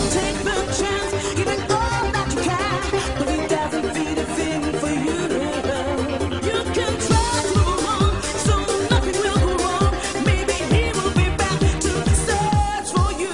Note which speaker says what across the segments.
Speaker 1: Take the chance, give it all that you can, but it doesn't feed a thing for you to learn. You can try to move on, so nothing will go wrong. Maybe he will be back to search for you.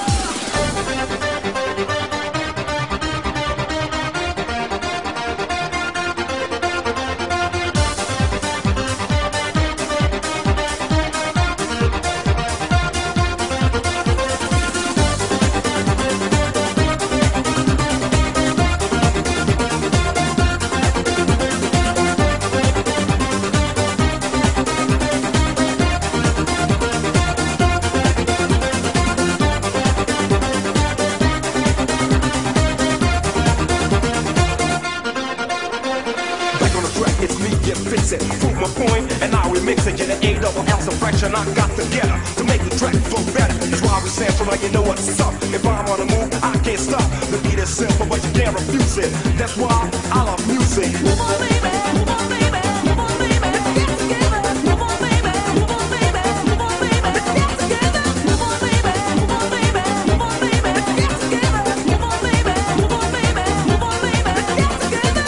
Speaker 2: Back on the track, it's me, get fix it. Prove my point, and now we mix it. Get an A double ounce of fraction I got together to make the track flow better. That's why we sample like you know what's up. If I'm on the move, I can't stop. The beat is simple, but you can't refuse it. That's why I love music.
Speaker 1: Move on, baby, move on, baby, move on, baby. Let's get together. Move on, baby, move on, baby, move on, baby. Let's get together. Move on, baby, move on, baby, move on, baby. Let's get together. Move on, baby, move on, baby, move on, baby. Let's get together.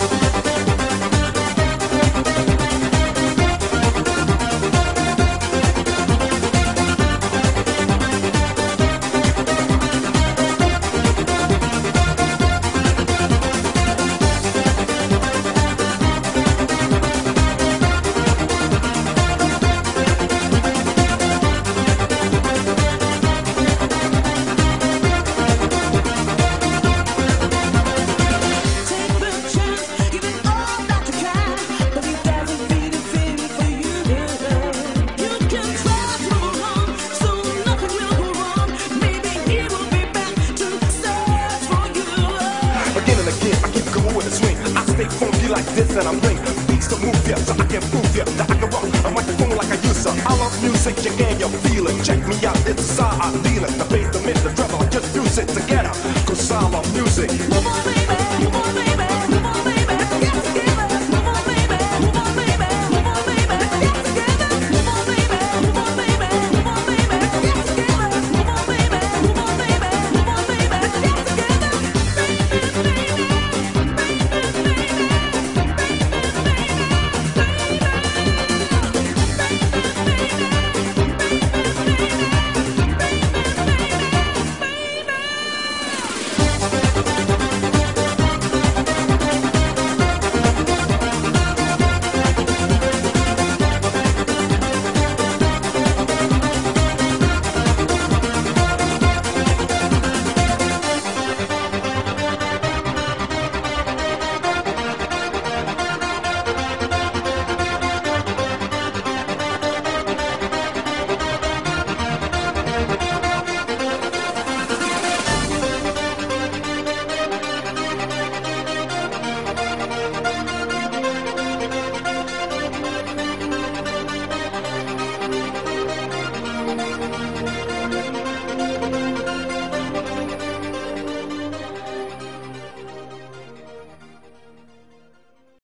Speaker 1: Take the chance, give it all that you can, but it doesn't feed a thing for you to learn. You can try to move on, so nothing will go wrong. Maybe he will be back to search for you.
Speaker 2: Again and again, I keep going with the swing. I stay funky like this and I'm bling. Beats to move ya, so I can prove ya that I can rock a microphone like I used to. I love music, you can, you feel it. Check me out, this is how I feel it.